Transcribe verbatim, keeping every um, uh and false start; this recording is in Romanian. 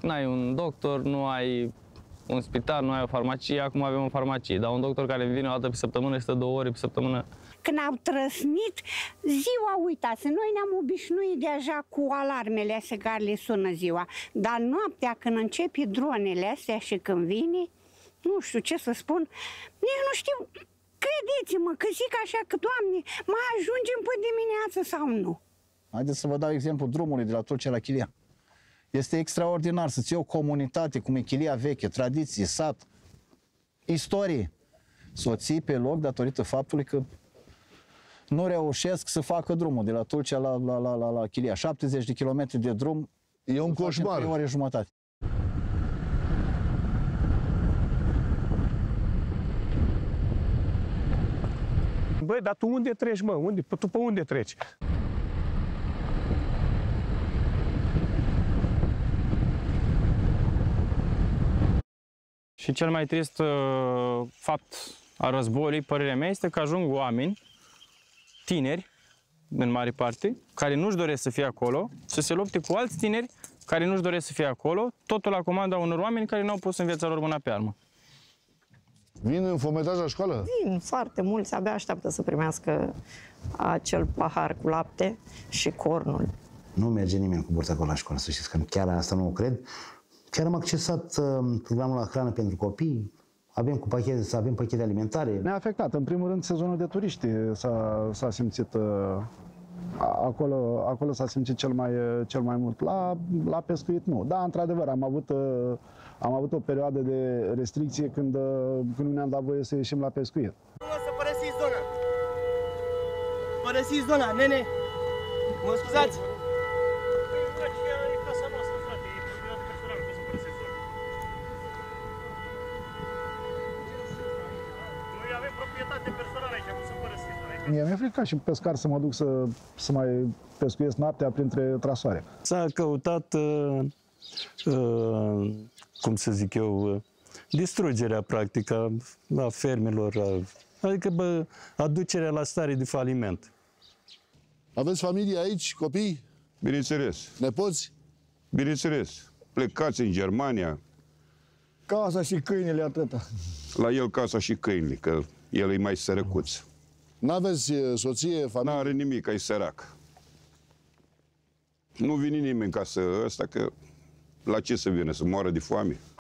n-ai un doctor, nu ai un spital, nu ai o farmacie, acum avem o farmacie, dar un doctor care vine o dată pe săptămână, stă două ore pe săptămână. Când au trăsnit, ziua, uitați, noi ne-am obișnuit deja cu alarmele astea care le sună ziua, dar noaptea când începe dronele astea și când vine, nu știu ce să spun, nici nu știu, credeți-mă că zic așa că, Doamne, mai ajungem pe dimineață sau nu? Haideți să vă dau exemplu drumului de la Tulcea la Chilia. Este extraordinar să-ți iei o comunitate cum e Chilia veche, tradiție, sat, istorie, să o ții pe loc datorită faptului că nu reușesc să facă drumul de la Tulcea la, la, la, la, la Chilia. șaptezeci de kilometri de drum. E un coșmar. trei ore jumătate. Băi, dar tu unde treci, mă? Unde? Tu pe unde treci? Și cel mai trist uh, fapt al războiului, părerea mea, este că ajung oameni, tineri, în mare parte, care nu-și doresc să fie acolo, să se lupte cu alți tineri care nu-și doresc să fie acolo, totul la comanda unor oameni care n-au pus în viața lor mâna pe armă. Vin în fometaj la școală? Vin foarte mulți, abia așteaptă să primească acel pahar cu lapte și cornul. Nu merge nimeni cu burta acolo la școală, să știți că chiar asta nu o cred. Chiar am accesat uh, programul la hrană pentru copii, avem cu pachete, să avem pachete alimentare. Ne-a afectat, în primul rând, sezonul de turiști s-a simțit, uh, acolo, acolo s-a simțit cel mai, cel mai mult. La, la pescuit nu. Da, într-adevăr, am avut, uh, am avut o perioadă de restricție când, uh, când nu ne-am dat voie să ieșim la pescuit. Să părăsiți zona! Părăsiți zona, nene! Mă scuzați! Mie mi-e frică ca și pescar să mă duc să, să mai pescuiesc noaptea printre trasoare. S-a căutat, uh, uh, cum să zic eu, uh, distrugerea practică a fermelor, a, adică bă, aducerea la stare de faliment. Aveți familie aici, copii? Bineînțeles. Nepoți? Bineînțeles. Plecați în Germania. Casa și câinele atâta. La el casa și câinile, că el e mai sărăcuț. N-aveți soție, familie? N-are nimic, e sărac. Nu vine nimeni ca să ăsta, că la ce să vină, să moară de foame?